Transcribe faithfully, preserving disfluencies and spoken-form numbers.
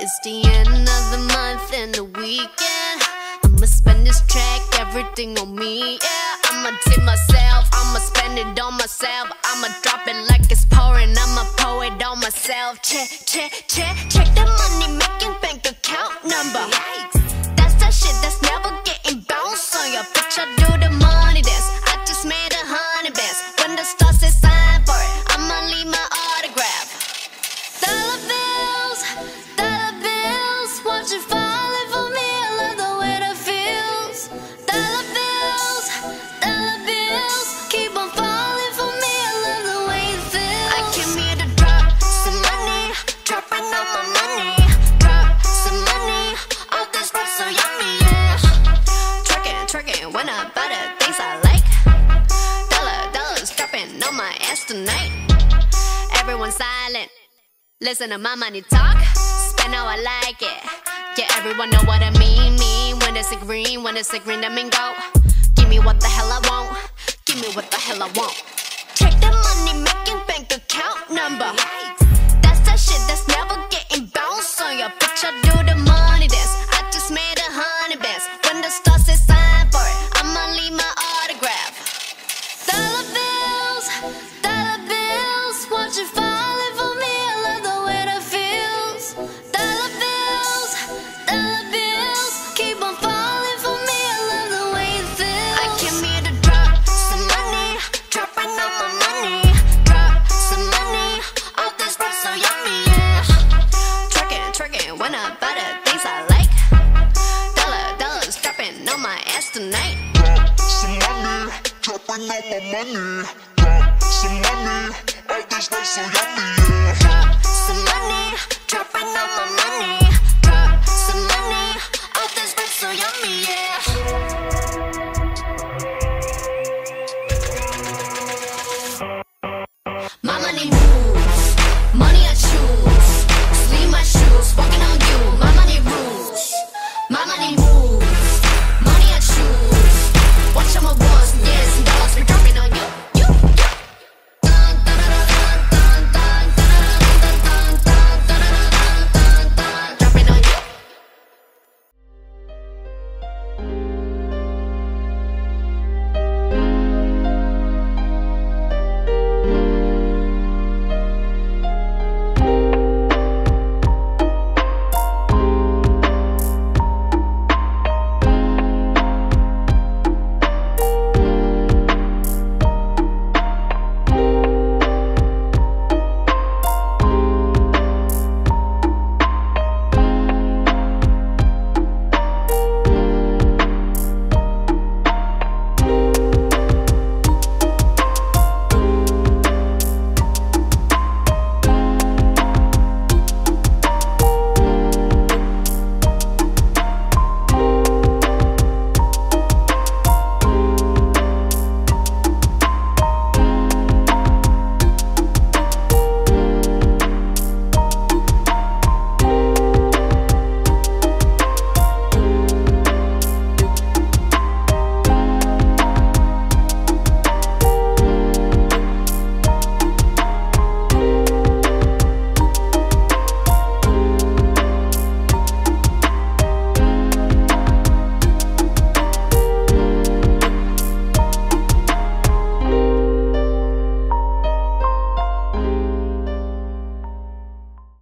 It's the end of the month and the weekend. I'ma spend this track, everything on me, yeah. I'ma tip myself, I'ma spend it on myself. I'ma drop it like it's pouring, I'ma pour it on myself. Check, check, check, check the money making bank account number. That's that shit that's never getting bounced on your bitch. I do the money dance, I just made a hundred bands. When the stars say sign for it, I'ma leave my autograph. Dollar bills, dollar bills, watch it falling for me. I love the way that feels. Dollar bills, dollar bills, keep on falling for me. I love the way it feels. I came here to drop some money, dropping all my money. Drop some money, all this stuff so yummy, yeah. Twerking, twerking, when I buy the things I like. Dollar, dollars dropping on my ass tonight. Everyone silent, listen to my money talk. Spend how I like it. Yeah, everyone know what I mean. Mean when it's a green, when it's a green, that mean go. Give me what the hell I want. Give me what the hell I want. Check the money making bank account number. That's that shit that's never getting bounced on your bitch. I do the money dance, I just made a hundred bands. When the stars say sign for it, I'ma leave my autograph. Dollar bills, dollar bills, watch it falling for me. I love the way that feels. Dollar bills, dollar bills, keep on falling for me. I love the way it feels. I came here to drop some money, dropping all my money. Drop some money, all this stuff so yummy, yeah. Twerking, twerking, when I buy the things I like. Dollar, dollars dropping on my ass tonight. Drop some money, dropping all my money. Drop some money, all this stuff so yummy, yeah. Drop some money, dropping all my money. Drop some money, all this stuff so yummy, yeah.